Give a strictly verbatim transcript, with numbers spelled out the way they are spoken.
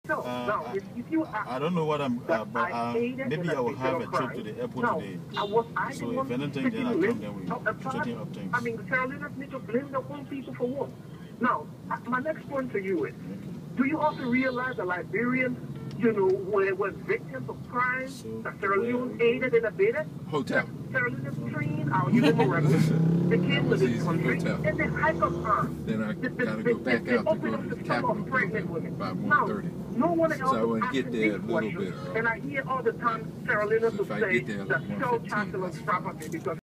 So, uh, now, if, if you ask I don't know what I'm, uh, but uh, maybe I will have a trip to the airport now, today. I was, I So if anything, then I come, then we straighten up things. I mean, the Carolinas need to blame their own people for what? Now, my next point to you is, do you also realize that Liberians, you know, were, were victims of crime, so that Sierra Leone aided and abetted? Hotel. Sierra Leone trained our young residents. They came to this country hotel. and they hiked up arms. Then I they, gotta they, go back they, out they to go to the Capitol building by one thirty. No one else so I want to get there a little bit questions. early. And I hear all the time Carolinas So will say that Shell Chancellor's property because